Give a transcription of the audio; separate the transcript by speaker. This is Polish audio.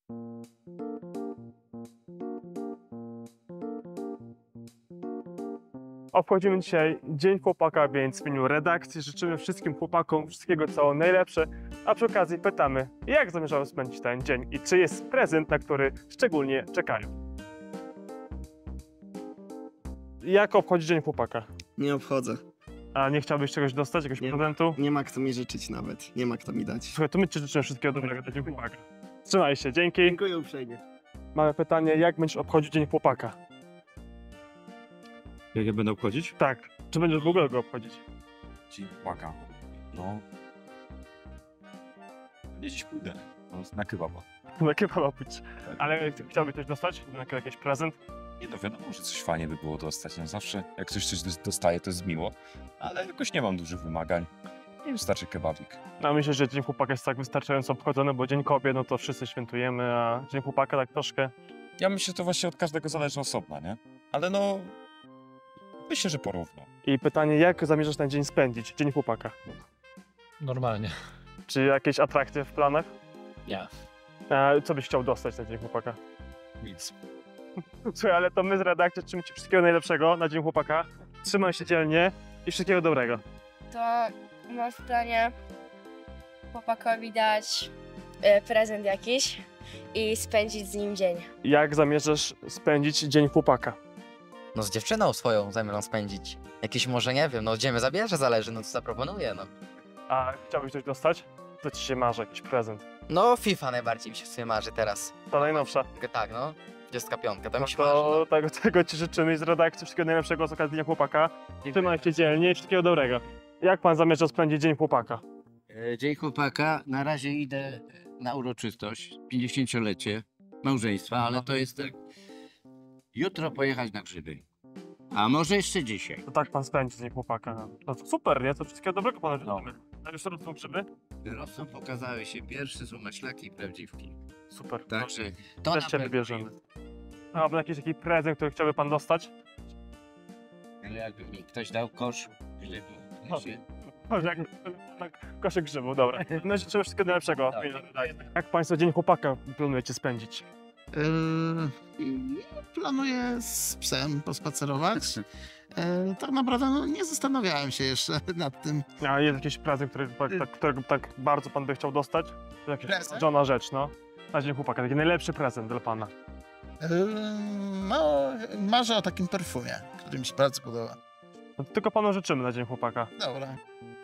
Speaker 1: Obchodzimy dzisiaj Dzień Chłopaka, więc w imieniu redakcji życzymy wszystkim chłopakom wszystkiego co najlepsze, a przy okazji pytamy, jak zamierzają spędzić ten dzień i czy jest prezent, na który szczególnie czekają. Jak obchodzi Dzień Chłopaka?
Speaker 2: Nie obchodzę.
Speaker 1: A nie chciałbyś czegoś dostać, jakiegoś prezentu?
Speaker 2: Nie ma kto mi życzyć nawet. Nie ma kto mi dać.
Speaker 1: Słuchaj, to my ci życzymy wszystkiego dobrego dla Dzień Chłopaka. Trzymaj się, dzięki.
Speaker 2: Dziękuję uprzejmie.
Speaker 1: Mamy pytanie, jak będziesz obchodził Dzień Chłopaka?
Speaker 3: Jak ja będę obchodzić?
Speaker 1: Tak. Czy będziesz w ogóle go obchodzić?
Speaker 3: Dzień Chłopaka. No. Nie dziś pójdę. No, na kebaba.
Speaker 1: Na kebaba pójdź. Ale chciałbyś coś dostać? Jakiś prezent?
Speaker 3: Nie no, wiadomo, że coś fajnie by było dostać. No zawsze, jak ktoś coś dostaje, to jest miło. Ale jakoś nie mam dużych wymagań. I wystarczy kebabik.
Speaker 1: No myślę, że Dzień Chłopaka jest tak wystarczająco obchodzony, bo Dzień Kobiet, no to wszyscy świętujemy, a Dzień Chłopaka tak troszkę...
Speaker 3: Ja myślę, że to właśnie od każdego zależy osobna, nie? Ale no... Myślę, że porówno.
Speaker 1: I pytanie, jak zamierzasz ten dzień spędzić? Dzień Chłopaka.
Speaker 4: Normalnie.
Speaker 1: Czy jakieś atrakcje w planach?
Speaker 4: Nie.
Speaker 1: A co byś chciał dostać na Dzień Chłopaka?
Speaker 3: Nic.
Speaker 1: Słuchaj, ale to my z redakcji życzymy ci wszystkiego najlepszego na Dzień Chłopaka. Trzymaj się dzielnie i wszystkiego dobrego.
Speaker 5: To masz w planie chłopakowi dać prezent jakiś i spędzić z nim dzień.
Speaker 1: Jak zamierzasz spędzić Dzień Chłopaka?
Speaker 6: No z dziewczyną swoją zamierzam spędzić. Jakieś może, nie wiem, no gdzie mnie zabierze, zależy, no co zaproponuję, no.
Speaker 1: A chciałbyś coś dostać? Co ci się marzy, jakiś prezent?
Speaker 6: No FIFA najbardziej mi się w sumie marzy teraz.
Speaker 1: To najnowsza.
Speaker 6: Tak, no. 25, to mi się marzy.
Speaker 1: To tego ci życzymy i z redakcji wszystkiego najlepszego z okazji Dnia Chłopaka. Trzymaj się dzielnie i wszystkiego dobrego. Jak pan zamierza spędzić Dzień Chłopaka?
Speaker 7: Dzień Chłopaka. Na razie idę na uroczystość, 50-lecie małżeństwa, ale to jest tak. Jutro pojechać na grzyby. A może jeszcze dzisiaj.
Speaker 1: To tak pan spędzi Dzień Chłopaka. No to super, nie? To wszystkiego dobrego panu życzymy. A już rosną grzyby?
Speaker 7: Rosną pokazały się pierwsze, są maślaki i prawdziwki.
Speaker 1: Super.
Speaker 7: Także to
Speaker 1: Też
Speaker 7: na
Speaker 1: cię
Speaker 7: pewno
Speaker 1: wybierzemy.
Speaker 7: jutro.
Speaker 1: A jakiś taki prezent, który chciałby pan dostać?
Speaker 7: Ale jakby mi ktoś dał kosz grzybu.
Speaker 1: Może jak tak, koszyk grzybów, dobra. No życzymy wszystkiego najlepszego. Jak państwo Dzień Chłopaka planujecie spędzić?
Speaker 8: Planuję z psem pospacerować. Tak naprawdę no, nie zastanawiałem się jeszcze nad tym.
Speaker 1: A jest jakiś prezent, którego tak bardzo pan by chciał dostać? Jakaś
Speaker 8: Prezent?
Speaker 1: żona rzecz, no. Na Dzień Chłopaka, taki najlepszy prezent dla pana.
Speaker 8: No, marzę o takim perfumie, który mi się bardzo podoba.
Speaker 1: No, tylko panu życzymy na Dzień Chłopaka.
Speaker 8: Dobra.